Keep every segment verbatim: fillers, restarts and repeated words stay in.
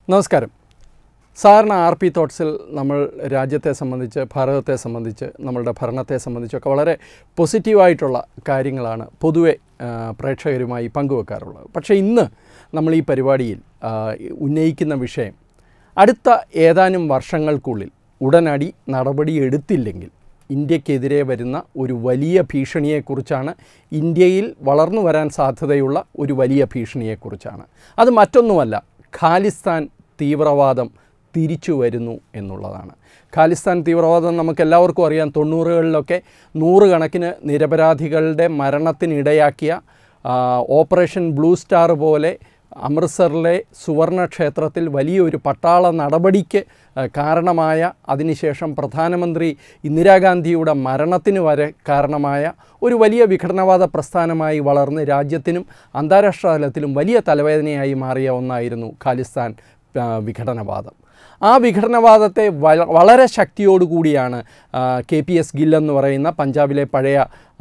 നമസ്കാരം. സാധാരണ R P തോട്ട്സിൽ നമ്മൾ രാജ്യത്തെ സംബന്ധിച്ച്, ഭാരതത്തെ സംബന്ധിച്ച്, നമ്മളുടെ ഭരണത്തെ സംബന്ധിച്ചൊക്കെ വളരെ പോസിറ്റീവായിട്ടുള്ള കാര്യങ്ങളാണ് പൊതുവെ പ്രേക്ഷകരുമായി പങ്കുവെക്കാറുള്ളത്. പക്ഷേ ഇന്ന് നമ്മൾ ഈ പരിപാടിയിൽ ഉന്നയിക്കുന്ന വിഷയം അടുത്ത ഏതാനും വർഷങ്ങൾക്കുള്ളിൽ ഉടനടി നടപടി എടുത്തില്ലെങ്കിൽ ഇന്ത്യക്കെതിരെ വരുന്ന ഒരു വലിയ ഭീഷണിയെക്കുറിച്ചാണ്. ഇന്ത്യയിൽ വളർന്നു വരാൻ സാധ്യതയുള്ള ഒരു വലിയ ഭീഷണിയെക്കുറിച്ചാണ്. അത് മറ്റൊന്നുമല്ല, ഖാലിസ്ഥാൻ തീവ്രവാദം തിരിച്ചു വരുന്നു എന്നുള്ളതാണ്. ഖാലിസ്ഥാൻ തീവ്രവാദം നമുക്കെല്ലാവർക്കും അറിയാം. തൊണ്ണൂറുകളിലൊക്കെ നൂറുകണക്കിന് നിരപരാധികളുടെ മരണത്തിനിടയാക്കിയ ഓപ്പറേഷൻ ബ്ലൂ സ്റ്റാർ പോലെ അമൃത്സറിലെ സുവർണ ക്ഷേത്രത്തിൽ വലിയൊരു പട്ടാള നടപടിക്ക് കാരണമായ, അതിനുശേഷം പ്രധാനമന്ത്രി ഇന്ദിരാഗാന്ധിയുടെ മരണത്തിന് വരെ കാരണമായ ഒരു വലിയ വിഘടനവാദ പ്രസ്ഥാനമായി വളർന്ന് രാജ്യത്തിനും അന്താരാഷ്ട്ര തലത്തിലും വലിയ തലവേദനയായി മാറിയ ഒന്നായിരുന്നു ഖാലിസ്ഥാൻ വിഘടനവാദം. ആ വിഘടനവാദത്തെ വളരെ ശക്തിയോടുകൂടിയാണ് കെ പി എസ് ഗിൽ എന്ന് പറയുന്ന പഞ്ചാബിലെ പഴയ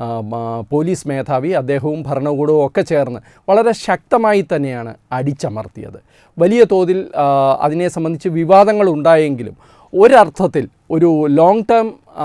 പോലീസ് മേധാവി, അദ്ദേഹവും ഭരണകൂടവും ഒക്കെ ചേർന്ന് വളരെ ശക്തമായി തന്നെയാണ് അടിച്ചമർത്തിയത്. വലിയ തോതിൽ അതിനെ സംബന്ധിച്ച് വിവാദങ്ങൾ ഉണ്ടായെങ്കിലും ഒരർത്ഥത്തിൽ ഒരു ലോങ് ടേം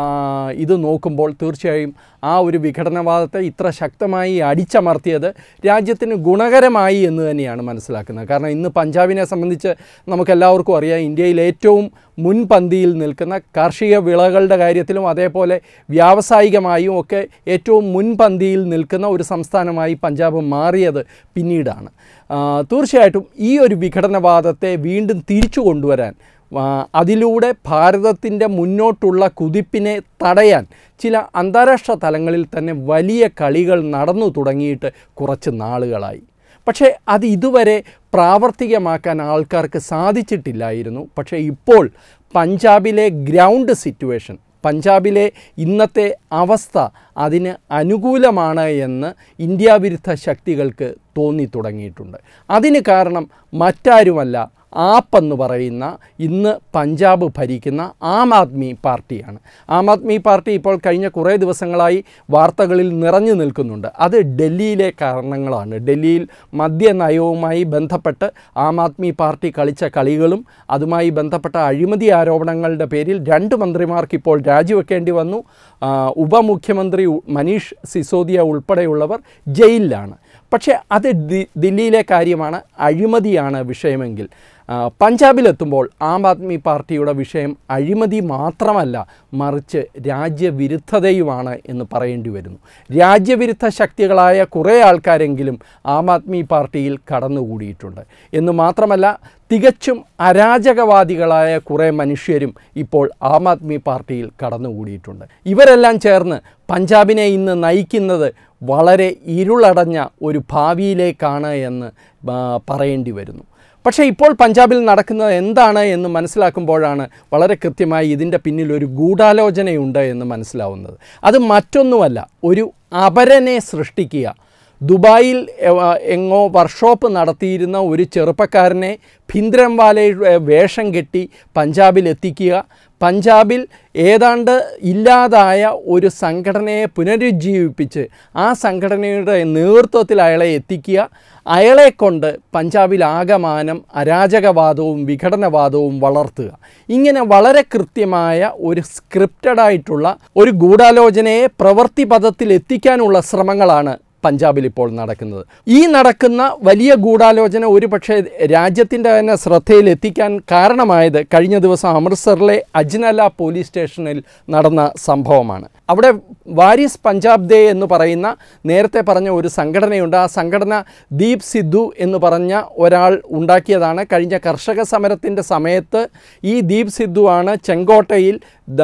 ഇത് നോക്കുമ്പോൾ തീർച്ചയായും ആ ഒരു വിഘടനവാദത്തെ ഇത്ര ശക്തമായി അടിച്ചമർത്തിയത് രാജ്യത്തിന് ഗുണകരമായി എന്ന് തന്നെയാണ് മനസ്സിലാക്കുന്നത്. കാരണം ഇന്ന് പഞ്ചാബിനെ സംബന്ധിച്ച് നമുക്കെല്ലാവർക്കും അറിയാം, ഇന്ത്യയിൽ ഏറ്റവും മുൻപന്തിയിൽ നിൽക്കുന്ന കാർഷിക വിളകളുടെ കാര്യത്തിലും അതേപോലെ വ്യാവസായികമായും ഒക്കെ ഏറ്റവും മുൻപന്തിയിൽ നിൽക്കുന്ന ഒരു സംസ്ഥാനമായി പഞ്ചാബ് മാറിയത് പിന്നീടാണ്. തീർച്ചയായിട്ടും ഈ ഒരു വിഘടനവാദത്തെ വീണ്ടും തിരിച്ചു കൊണ്ടുവരാൻ, അതിലൂടെ ഭാരതത്തിൻ്റെ മുന്നോട്ടുള്ള കുതിപ്പിനെ തടയാൻ ചില അന്താരാഷ്ട്ര തലങ്ങളിൽ തന്നെ വലിയ കളികൾ നടന്നു തുടങ്ങിയിട്ട് കുറച്ച് നാളുകളായി. പക്ഷേ അത് ഇതുവരെ പ്രാവർത്തികമാക്കാൻ ആൾക്കാർക്ക് സാധിച്ചിട്ടില്ലായിരുന്നു. പക്ഷേ ഇപ്പോൾ പഞ്ചാബിലെ ഗ്രൗണ്ട് സിറ്റുവേഷൻ, പഞ്ചാബിലെ ഇന്നത്തെ അവസ്ഥ അതിന് അനുകൂലമാണ് എന്ന് ഇന്ത്യ വിരുദ്ധ ശക്തികൾക്ക് തോന്നി തുടങ്ങിയിട്ടുണ്ട്. അതിന് കാരണം മറ്റാരുമല്ല, ആപ്പ് എന്ന് പറയുന്ന ഇന്ന് പഞ്ചാബ് ഭരിക്കുന്ന ആം ആദ്മി പാർട്ടിയാണ്. ആം ആദ്മി പാർട്ടി ഇപ്പോൾ കഴിഞ്ഞ കുറേ ദിവസങ്ങളായി വാർത്തകളിൽ നിറഞ്ഞു നിൽക്കുന്നുണ്ട്. അത് ഡൽഹിയിലെ കാരണങ്ങളാണ്. ഡൽഹിയിൽ മദ്യനയവുമായി ബന്ധപ്പെട്ട് ആം ആദ്മി പാർട്ടി കളിച്ച കളികളും അതുമായി ബന്ധപ്പെട്ട അഴിമതി ആരോപണങ്ങളുടെ പേരിൽ രണ്ട് മന്ത്രിമാർക്ക് ഇപ്പോൾ രാജിവെക്കേണ്ടി വന്നു. ഉപമുഖ്യമന്ത്രി മനീഷ് സിസോദിയ ഉൾപ്പെടെയുള്ളവർ ജയിലിലാണ്. പക്ഷേ അത് ദില്ലിയിലെ കാര്യമാണ്, അഴിമതിയാണ് വിഷയമെങ്കിൽ പഞ്ചാബിലെത്തുമ്പോൾ ആം ആദ്മി പാർട്ടിയുടെ വിഷയം അഴിമതി മാത്രമല്ല, മറിച്ച് രാജ്യവിരുദ്ധതയുമാണ് എന്ന് പറയേണ്ടി വരുന്നു. രാജ്യവിരുദ്ധ ശക്തികളായ കുറേ ആൾക്കാരെങ്കിലും ആം ആദ്മി പാർട്ടിയിൽ കടന്നുകൂടിയിട്ടുണ്ട് എന്ന് മാത്രമല്ല, തികച്ചും അരാജകവാദികളായ കുറേ മനുഷ്യരും ഇപ്പോൾ ആം ആദ്മി പാർട്ടിയിൽ കടന്നുകൂടിയിട്ടുണ്ട്. ഇവരെല്ലാം ചേർന്ന് പഞ്ചാബിനെ ഇന്ന് നയിക്കുന്നത് വളരെ ഇരുളടഞ്ഞ ഒരു ഭാവിയിലേക്കാണ് എന്ന് പറയേണ്ടി വരുന്നു. പക്ഷേ ഇപ്പോൾ പഞ്ചാബിൽ നടക്കുന്നത് എന്താണ് എന്ന് മനസ്സിലാക്കുമ്പോഴാണ് വളരെ കൃത്യമായി ഇതിൻ്റെ പിന്നിൽ ഒരു ഗൂഢാലോചനയുണ്ട് എന്ന് മനസ്സിലാവുന്നത്. അത് മറ്റൊന്നുമല്ല, ഒരു അപരനെ സൃഷ്ടിക്കുക. ദുബായിൽ എങ്ങോ വർക്ക്ഷോപ്പ് നടത്തിയിരുന്ന ഒരു ചെറുപ്പക്കാരനെ ഭിന്ദ്രൻവാലയുടെ വേഷം കെട്ടി പഞ്ചാബിൽ എത്തിക്കുക, പഞ്ചാബിൽ ഏതാണ്ട് ഇല്ലാതായ ഒരു സംഘടനയെ പുനരുജ്ജീവിപ്പിച്ച് ആ സംഘടനയുടെ നേതൃത്വത്തിൽ അയാളെ എത്തിക്കുക, അയാളെ കൊണ്ട് പഞ്ചാബിൽ ആകമാനം അരാജകവാദവും വിഘടനവാദവും വളർത്തുക. ഇങ്ങനെ വളരെ കൃത്യമായ ഒരു സ്ക്രിപ്റ്റഡായിട്ടുള്ള ഒരു ഗൂഢാലോചനയെ പ്രവൃത്തി പദത്തിൽ എത്തിക്കാനുള്ള ശ്രമങ്ങളാണ് പഞ്ചാബിൽ ഇപ്പോൾ നടക്കുന്നത്. ഈ നടക്കുന്ന വലിയ ഗൂഢാലോചന ഒരു പക്ഷേ രാജ്യത്തിൻ്റെ തന്നെ ശ്രദ്ധയിലെത്തിക്കാൻ കാരണമായത് കഴിഞ്ഞ ദിവസം അമൃത്സറിലെ അജ്നല പോലീസ് സ്റ്റേഷനിൽ നടന്ന സംഭവമാണ്. അവിടെ വാരിസ് പഞ്ചാബ് ദേ എന്ന് പറയുന്ന നേരത്തെ പറഞ്ഞ ഒരു സംഘടനയുണ്ട്. ആ സംഘടന ദീപ് സിദ്ധു എന്ന് പറഞ്ഞ ഒരാൾ ഉണ്ടാക്കിയതാണ്. കഴിഞ്ഞ കർഷക സമരത്തിൻ്റെ സമയത്ത് ഈ ദീപ് സിദ്ധു ആണ് ചെങ്കോട്ടയിൽ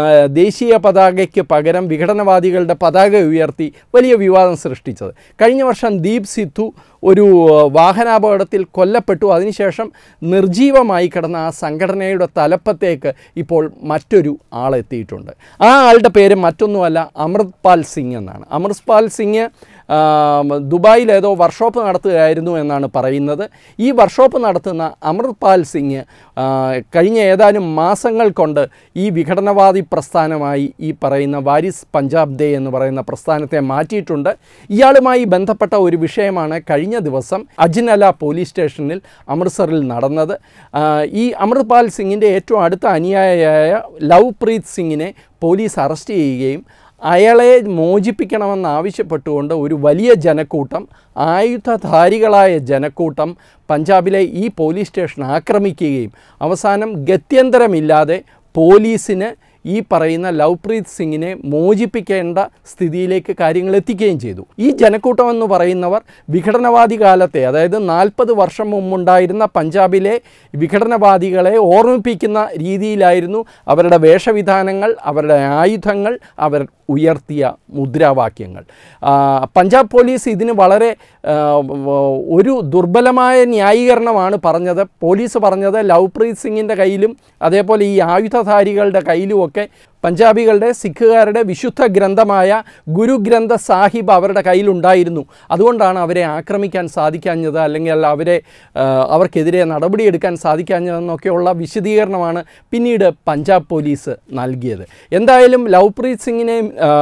ദേശീയ പതാകയ്ക്ക് പകരം വിഘടനവാദികളുടെ പതാക ഉയർത്തി വലിയ വിവാദം സൃഷ്ടിച്ചത്. കഴിഞ്ഞ വർഷം ദീപ് സിദ്ധു ഒരു വാഹനാപകടത്തിൽ കൊല്ലപ്പെട്ടു. അതിനുശേഷം നിർജീവമായി കിടന്ന ആ സംഘടനയുടെ തലപ്പത്തേക്ക് ഇപ്പോൾ മറ്റൊരു ആളെത്തിയിട്ടുണ്ട്. ആ ആളുടെ പേര് മറ്റൊന്നുമല്ല, അമൃത്പാൽ സിംഗ് എന്നാണ്. അമൃത്പാൽ സിംഗ് ദുബായിൽ ഏതോ വർക്ക്ഷോപ്പ് നടത്തുകയായിരുന്നു എന്നാണ് പറയുന്നത്. ഈ വർക്ക്ഷോപ്പ് നടത്തുന്ന അമൃത്പാൽ സിംഗ് കഴിഞ്ഞ ഏതാനും മാസങ്ങൾ കൊണ്ട് ഈ വിഘടനവാദി പ്രസ്ഥാനമായി ഈ പറയുന്ന വാരിസ് പഞ്ചാബ് ദേ എന്ന് പറയുന്ന പ്രസ്ഥാനത്തെ മാറ്റിയിട്ടുണ്ട്. ഇയാളുമായി ബന്ധപ്പെട്ട ഒരു വിഷയമാണ് കഴിഞ്ഞ ദിവസം അജ്നല പോലീസ് സ്റ്റേഷനിൽ അമൃത്സറിൽ നടന്നത്. ഈ അമൃത്പാൽ സിംഗിൻ്റെ ഏറ്റവും അടുത്ത അനുയായിയായ ലവ്പ്രീത് സിംഗിനെ പോലീസ് അറസ്റ്റ് ചെയ്യുകയും അയാളെ മോചിപ്പിക്കണമെന്നാവശ്യപ്പെട്ടുകൊണ്ട് ഒരു വലിയ ജനക്കൂട്ടം, ആയുധധാരികളായ ജനക്കൂട്ടം പഞ്ചാബിലെ ഈ പോലീസ് സ്റ്റേഷൻ ആക്രമിക്കുകയും അവസാനം ഗത്യന്തരമില്ലാതെ പോലീസിന് ഈ പറയുന്ന ലവ്പ്രീത് സിംഗിനെ മോചിപ്പിക്കേണ്ട സ്ഥിതിയിലേക്ക് കാര്യങ്ങൾ എത്തിക്കുകയും ചെയ്തു. ഈ ജനക്കൂട്ടം എന്ന് പറയുന്നവർ വിഘടനവാദി കാലത്തെ, അതായത് നാൽപ്പത് വർഷം മുമ്പുണ്ടായിരുന്ന പഞ്ചാബിലെ വിഘടനവാദികളെ ഓർമ്മിപ്പിക്കുന്ന രീതിയിലായിരുന്നു അവരുടെ വേഷവിധാനങ്ങൾ, അവരുടെ ആയുധങ്ങൾ, അവർ ഉയർത്തിയ മുദ്രാവാക്യങ്ങൾ. പഞ്ചാബ് പോലീസ് ഇതിന് വളരെ ഒരു ദുർബലമായ ന്യായീകരണമാണ് പറഞ്ഞത്. പോലീസ് പറഞ്ഞത് ലവ്പ്രീത് സിംഗിൻ്റെ കയ്യിലും അതേപോലെ ഈ ആയുധധാരികളുടെ കയ്യിലുമൊക്കെ പഞ്ചാബികളുടെ, സിഖുകാരുടെ വിശുദ്ധ ഗ്രന്ഥമായ ഗുരുഗ്രന്ഥ സാഹിബ് അവരുടെ കയ്യിലുണ്ടായിരുന്നു. അതുകൊണ്ടാണ് അവരെ ആക്രമിക്കാൻ സാധിക്കാഞ്ഞത്, അല്ലെങ്കിൽ അവരെ അവർക്കെതിരെ നടപടിയെടുക്കാൻ സാധിക്കാഞ്ഞതെന്നൊക്കെയുള്ള വിശദീകരണമാണ് പിന്നീട് പഞ്ചാബ് പോലീസ് നൽകിയത്. എന്തായാലും ലവ്പ്രീത് സിംഗിനെ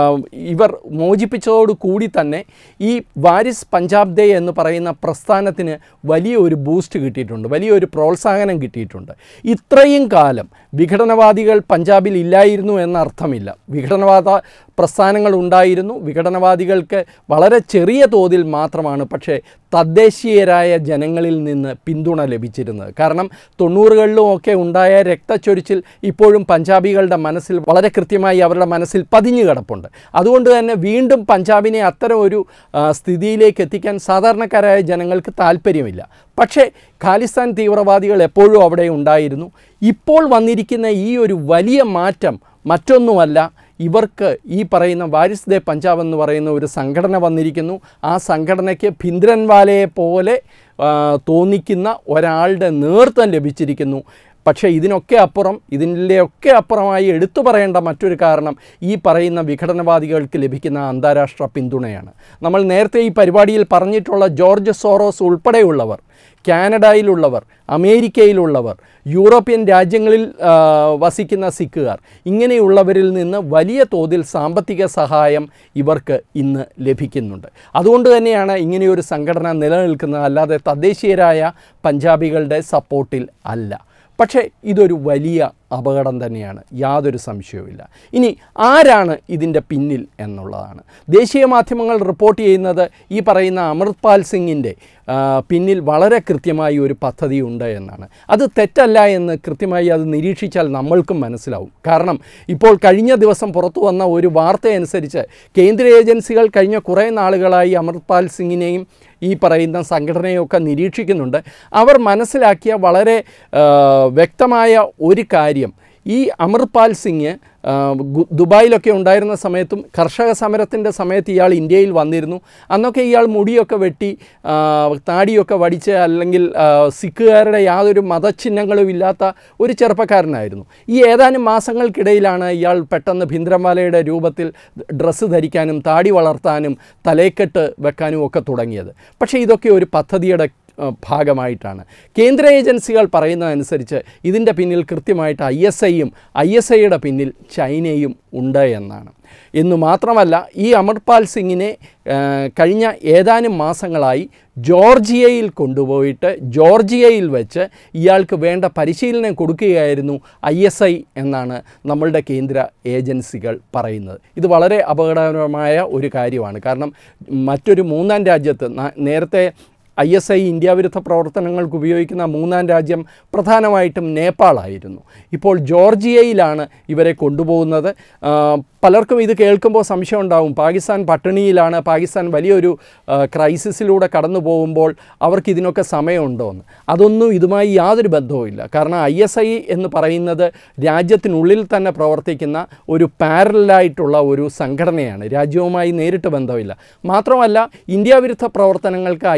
ഇവർ മോചിപ്പിച്ചതോടു കൂടി തന്നെ ഈ വാരിസ് പഞ്ചാബ് ദേ എന്ന് പറയുന്ന പ്രസ്ഥാനത്തിന് വലിയ ഒരു ബൂസ്റ്റ് കിട്ടിയിട്ടുണ്ട്, വലിയൊരു പ്രോത്സാഹനം കിട്ടിയിട്ടുണ്ട്. ഇത്രയും കാലം വിഘടനവാദികൾ പഞ്ചാബിൽ ഇല്ലായിരുന്നു എന്നർത്ഥമില്ല. വിഘടനവാദ പ്രസ്ഥാനങ്ങൾ ഉണ്ടായിരുന്നു. വിഘടനവാദികൾക്ക് വളരെ ചെറിയ തോതിൽ മാത്രമാണ് പക്ഷേ തദ്ദേശീയരായ ജനങ്ങളിൽ നിന്ന് പിന്തുണ ലഭിച്ചിരുന്നത്. കാരണം തൊണ്ണൂറുകളിലും ഒക്കെ ഉണ്ടായ രക്തച്ചൊരിച്ചിൽ ഇപ്പോഴും പഞ്ചാബികളുടെ മനസ്സിൽ വളരെ കൃത്യമായി അവരുടെ മനസ്സിൽ പതിഞ്ഞു കിടപ്പുണ്ട്. അതുകൊണ്ട് തന്നെ വീണ്ടും പഞ്ചാബിനെ അത്തരം ഒരു സ്ഥിതിയിലേക്ക് എത്തിക്കാൻ സാധാരണക്കാരായ ജനങ്ങൾക്ക് താല്പര്യമില്ല. പക്ഷേ ഖാലിസ്ഥാൻ തീവ്രവാദികൾ എപ്പോഴും അവിടെ ഉണ്ടായിരുന്നു. ഇപ്പോൾ വന്നിരിക്കുന്ന ഈ ഒരു വലിയ മാറ്റം മറ്റൊന്നുമല്ല, ഇവർക്ക് ഈ പറയുന്ന വാരിസ് ദേ പഞ്ചാബ് എന്ന് പറയുന്ന ഒരു സംഘടന വന്നിരിക്കുന്നു. ആ സംഘടനയ്ക്ക് ഭിന്ദ്രൻവാലയെ പോലെ തോന്നിക്കുന്ന ഒരാളുടെ നേതൃത്വം ലഭിച്ചിരിക്കുന്നു. പക്ഷേ ഇതിനൊക്കെ അപ്പുറം, ഇതിൻ്റെയൊക്കെ അപ്പുറമായി എടുത്തു പറയേണ്ട മറ്റൊരു കാരണം ഈ പറയുന്ന വിഘടനവാദികൾക്ക് ലഭിക്കുന്ന അന്താരാഷ്ട്ര പിന്തുണയാണ്. നമ്മൾ നേരത്തെ ഈ പരിപാടിയിൽ പറഞ്ഞിട്ടുള്ള ജോർജ് സോറോസ് ഉൾപ്പെടെയുള്ളവർ, കാനഡയിലുള്ളവർ, അമേരിക്കയിലുള്ളവർ, യൂറോപ്യൻ രാജ്യങ്ങളിൽ വസിക്കുന്ന സിഖുകാർ, ഇങ്ങനെയുള്ളവരിൽ നിന്ന് വലിയ തോതിൽ സാമ്പത്തിക സഹായം ഇവർക്ക് ഇന്ന് ലഭിക്കുന്നുണ്ട്. അതുകൊണ്ട് തന്നെയാണ് ഇങ്ങനെയൊരു സംഘടന നിലനിൽക്കുന്നത്, അല്ലാതെ തദ്ദേശീയരായ പഞ്ചാബികളുടെ സപ്പോർട്ടിൽ അല്ല. പക്ഷേ ഇതൊരു വലിയ അപകടം തന്നെയാണ്, യാതൊരു സംശയവുമില്ല. ഇനി ആരാണ് ഇതിൻ്റെ പിന്നിൽ എന്നുള്ളതാണ്. ദേശീയ മാധ്യമങ്ങൾ റിപ്പോർട്ട് ചെയ്യുന്നത് ഈ പറയുന്ന അമൃത്പാൽ സിംഗിൻ്റെ പിന്നിൽ വളരെ കൃത്യമായി ഒരു പദ്ധതി ഉണ്ട് എന്നാണ്. അത് തെറ്റല്ല എന്ന് കൃത്യമായി അത് നിരീക്ഷിച്ചാൽ നമ്മൾക്കും മനസ്സിലാവും. കാരണം ഇപ്പോൾ കഴിഞ്ഞ ദിവസം പുറത്തു വന്ന ഒരു വാർത്തയനുസരിച്ച് കേന്ദ്ര ഏജൻസികൾ കഴിഞ്ഞ കുറേ നാളുകളായി അമൃത്പാൽ സിംഗിനെയും ഈ പറയുന്ന സംഘടനയൊക്കെ നിരീക്ഷിക്കുന്നുണ്ട്. അവർ മനസ്സിലാക്കിയ വളരെ വ്യക്തമായ ഒരു കാര്യം, ഈ അമൃത്പാൽ സിംഗ് ദുബായിലൊക്കെ ഉണ്ടായിരുന്ന സമയത്തും കർഷക സമരത്തിൻ്റെ സമയത്ത് ഇയാൾ ഇന്ത്യയിൽ വന്നിരുന്നു. അന്നൊക്കെ ഇയാൾ മുടിയൊക്കെ വെട്ടി താടിയൊക്കെ വടിച്ച്, അല്ലെങ്കിൽ സിഖുകാരുടെ യാതൊരു മതചിഹ്നങ്ങളും ഇല്ലാത്ത ഒരു ചെറുപ്പക്കാരനായിരുന്നു. ഈ ഏതാനും മാസങ്ങൾക്കിടയിലാണ് ഇയാൾ പെട്ടെന്ന് ഭിന്ദ്രൻവാലയുടെ രൂപത്തിൽ ഡ്രസ്സ് ധരിക്കാനും താടി വളർത്താനും തലയ്ക്കെട്ട് വെക്കാനും ഒക്കെ തുടങ്ങിയത്. പക്ഷേ ഇതൊക്കെ ഒരു പദ്ധതിയുടെ ഭാഗമായിട്ടാണ്. കേന്ദ്ര ഏജൻസികൾ പറയുന്നതനുസരിച്ച് ഇതിൻ്റെ പിന്നിൽ കൃത്യമായിട്ട് ഐ എസ് ഐയും ഐ എസ് ഐയുടെ പിന്നിൽ ചൈനയും ഉണ്ട് എന്നാണ്. എന്നു മാത്രമല്ല, ഈ അമൃത്പാൽ സിംഗിനെ കഴിഞ്ഞ ഏതാനും മാസങ്ങളായി ജോർജിയയിൽ കൊണ്ടുപോയിട്ട് ജോർജിയയിൽ വെച്ച് ഇയാൾക്ക് വേണ്ട പരിശീലനം കൊടുക്കുകയായിരുന്നു ഐ എസ് ഐ എന്നാണ് നമ്മളുടെ കേന്ദ്ര ഏജൻസികൾ പറയുന്നത്. ഇത് വളരെ അപകടകരമായ ഒരു കാര്യമാണ്. കാരണം മറ്റൊരു മൂന്നാം രാജ്യത്ത്, നേരത്തെ ഐ എസ് ഐ ഇന്ത്യ വിരുദ്ധ പ്രവർത്തനങ്ങൾക്ക് ഉപയോഗിക്കുന്ന മൂന്നാം രാജ്യം പ്രധാനമായിട്ടും നേപ്പാളായിരുന്നു. ഇപ്പോൾ ജോർജിയയിലാണ് ഇവരെ കൊണ്ടുപോകുന്നത്. പലർക്കും ഇത് കേൾക്കുമ്പോൾ സംശയം ഉണ്ടാവും, പാകിസ്ഥാൻ പട്ടിണിയിലാണ്, പാകിസ്ഥാൻ വലിയൊരു ക്രൈസിസിലൂടെ കടന്നു പോകുമ്പോൾ അവർക്ക് ഇതിനൊക്കെ സമയമുണ്ടോ എന്ന്. അതൊന്നും ഇതുമായി യാതൊരു ബന്ധവുമില്ല. കാരണം ഐ എസ് ഐ എന്ന് പറയുന്നത് രാജ്യത്തിനുള്ളിൽ തന്നെ പ്രവർത്തിക്കുന്ന ഒരു പാരലായിട്ടുള്ള ഒരു സംഘടനയാണ്, രാജ്യവുമായി നേരിട്ട് ബന്ധമില്ല. മാത്രമല്ല, ഇന്ത്യ വിരുദ്ധ പ്രവർത്തനങ്ങൾക്ക് ഐ എസ് ഐക്ക്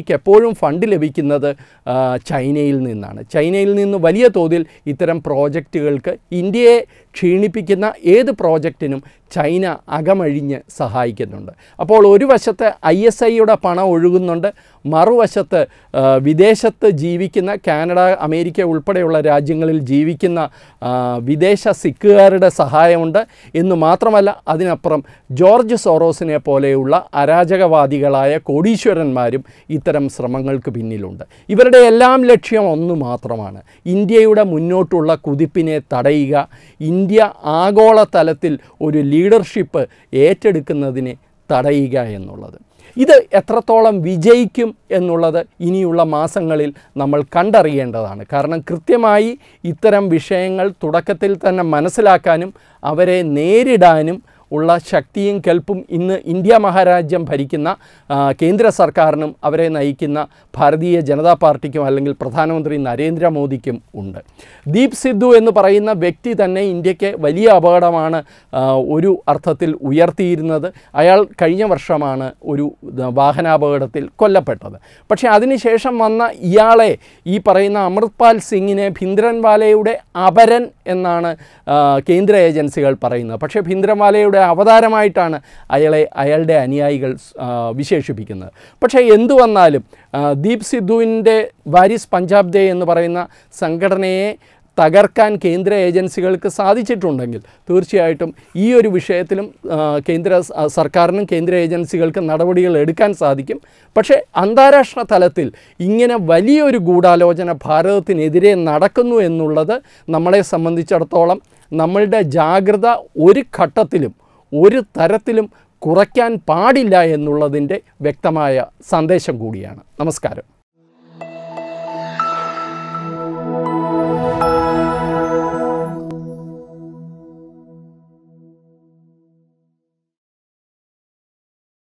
ഇന്ത്യക്ക് എപ്പോഴും ഫണ്ട് ലഭിക്കുന്നത് ചൈനയിൽ നിന്നാണ്. ചൈനയിൽ നിന്ന് വലിയ തോതിൽ ഇത്തരം പ്രോജക്റ്റുകൾക്ക് ഇന്ത്യയെ ക്ഷീണിപ്പിക്കുന്ന ഏത് പ്രോജക്റ്റിനും ചൈന അകമഴിഞ്ഞ് സഹായിക്കുന്നുണ്ട്. അപ്പോൾ ഒരു വശത്ത് ഐ എസ് ഐയുടെ പണം ഒഴുകുന്നുണ്ട്, മറുവശത്ത് വിദേശത്ത് ജീവിക്കുന്ന കാനഡ, അമേരിക്ക ഉൾപ്പെടെയുള്ള രാജ്യങ്ങളിൽ ജീവിക്കുന്ന വിദേശ സിഖുകാരുടെ സഹായമുണ്ട്. എന്ന് മാത്രമല്ല, അതിനപ്പുറം ജോർജ് സോറോസിനെ പോലെയുള്ള അരാജകവാദികളായ കോടീശ്വരന്മാരും ഇത്തരം ശ്രമങ്ങൾക്ക് പിന്നിലുണ്ട്. ഇവരുടെ എല്ലാം ലക്ഷ്യം ഒന്നു മാത്രമാണ്: ഇന്ത്യയുടെ മുന്നോട്ടുള്ള കുതിപ്പിനെ തടയുക, ഇന്ത്യ ആഗോളതലത്തിൽ ഒരു ലീഡർഷിപ്പ് ഏറ്റെടുക്കുന്നതിനെ തടയുക എന്നുള്ളത്. ഇത് എത്രത്തോളം വിജയിക്കും എന്നുള്ളത് ഇനിയുള്ള മാസങ്ങളിൽ നമ്മൾ കണ്ടറിയേണ്ടതാണ്. കാരണം കൃത്യമായി ഇത്തരം വിഷയങ്ങൾ തുടക്കത്തിൽ തന്നെ മനസ്സിലാക്കാനും അവരെ നേരിടാനും ഉള്ള ശക്തിയും കെൽപ്പും ഇന്ന് ഇന്ത്യ മഹാരാജ്യം ഭരിക്കുന്ന കേന്ദ്ര സർക്കാരിനും അവരെ നയിക്കുന്ന ഭാരതീയ ജനതാ പാർട്ടിക്കും അല്ലെങ്കിൽ പ്രധാനമന്ത്രി നരേന്ദ്രമോദിക്കും ഉണ്ട്. ദീപ് സിദ്ധു എന്ന് പറയുന്ന വ്യക്തി തന്നെ ഇന്ത്യക്ക് വലിയ അപകടമാണ് ഒരു അർത്ഥത്തിൽ ഉയർത്തിയിരുന്നത്. അയാൾ കഴിഞ്ഞ വർഷമാണ് ഒരു വാഹനാപകടത്തിൽ കൊല്ലപ്പെട്ടത്. പക്ഷേ അതിനുശേഷം വന്ന ഇയാളെ, ഈ പറയുന്ന അമൃത്പാൽ സിംഗിനെ ഭിന്ദ്രൻവാലയുടെ അപരൻ എന്നാണ് കേന്ദ്ര ഏജൻസികൾ പറയുന്നത്. പക്ഷേ ഭിന്ദ്രൻവാലയുടെ അവതാരമായിട്ടാണ് അയാളെ അയാളുടെ അനുയായികൾ വിശേഷിപ്പിക്കുന്നത്. പക്ഷേ എന്തു വന്നാലും ദീപ് സിദ്ധുവിൻ്റെ വാരിസ് പഞ്ചാബ് ദേ എന്ന് പറയുന്ന സംഘടനയെ തകർക്കാൻ കേന്ദ്ര ഏജൻസികൾക്ക് സാധിച്ചിട്ടുണ്ടെങ്കിൽ തീർച്ചയായിട്ടും ഈ ഒരു വിഷയത്തിലും കേന്ദ്ര സർക്കാരിനും കേന്ദ്ര ഏജൻസികൾക്ക് നടപടികൾ എടുക്കാൻ സാധിക്കും. പക്ഷേ അന്താരാഷ്ട്ര തലത്തിൽ ഇങ്ങനെ വലിയൊരു ഗൂഢാലോചന ഭാരതത്തിനെതിരെ നടക്കുന്നു എന്നുള്ളത് നമ്മളെ സംബന്ധിച്ചിടത്തോളം നമ്മളുടെ ജാഗ്രത ഒരു ഘട്ടത്തിലും ഒരു തരത്തിലും കുറയ്ക്കാൻ പാടില്ല എന്നുള്ളതിൻ്റെ വ്യക്തമായ സന്ദേശം കൂടിയാണ്. നമസ്കാരം.